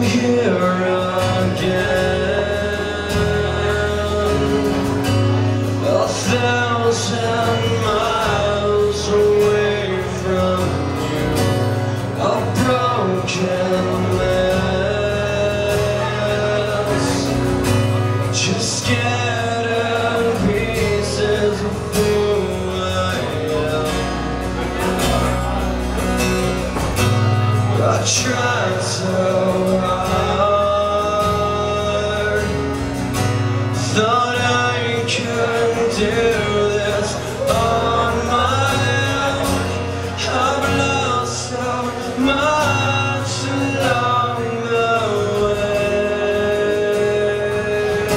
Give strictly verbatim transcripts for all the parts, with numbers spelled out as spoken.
Tried so hard, thought I could do this on my own. I've lost so much along the way.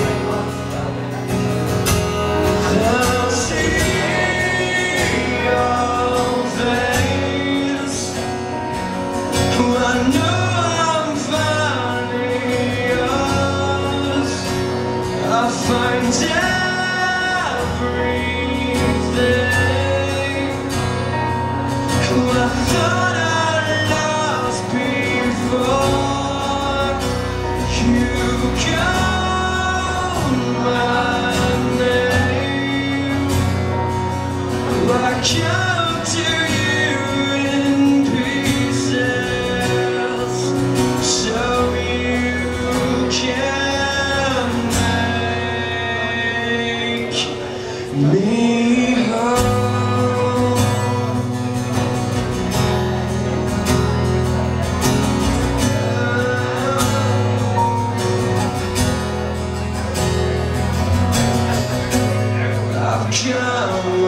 I'll see your face. I know I'm finally yours. I find everything I thought I lost before you called my name. I come to you in pieces, so you can make me whole. I've come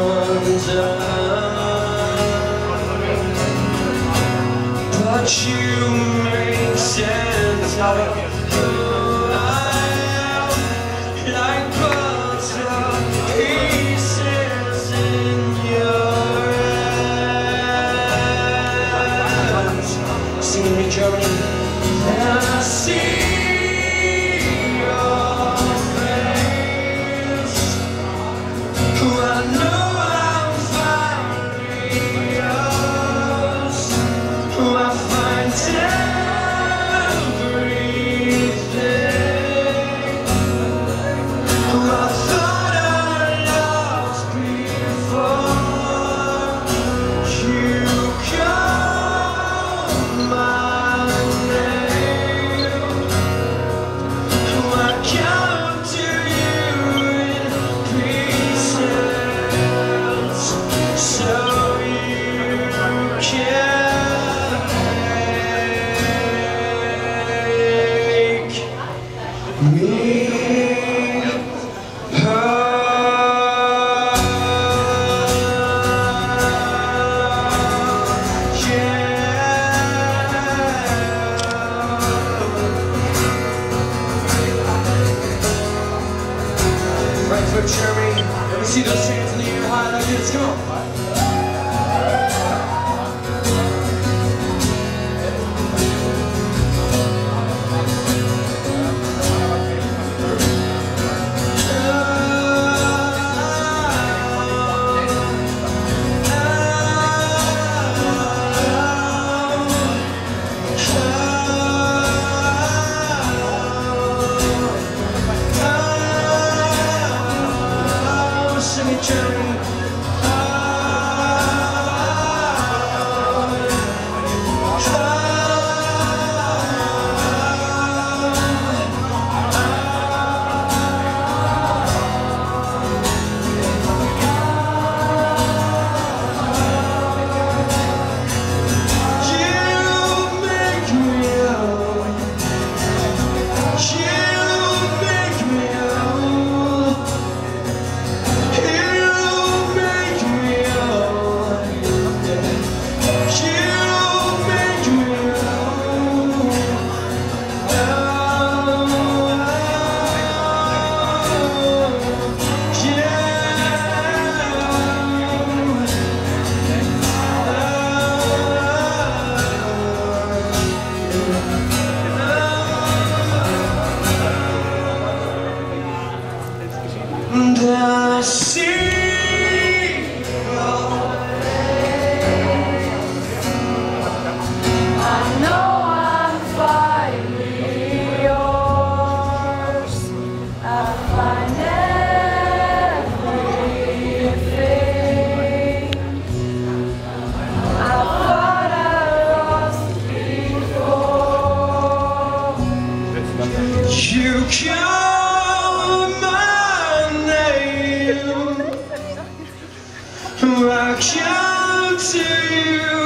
undone, but you make sense of who I am, like puzzle pieces in your hands. Singing in Germany. And I see your face. I know I'm finally yours. I find everything I thought I lost before you called my name. call my name. I come to you.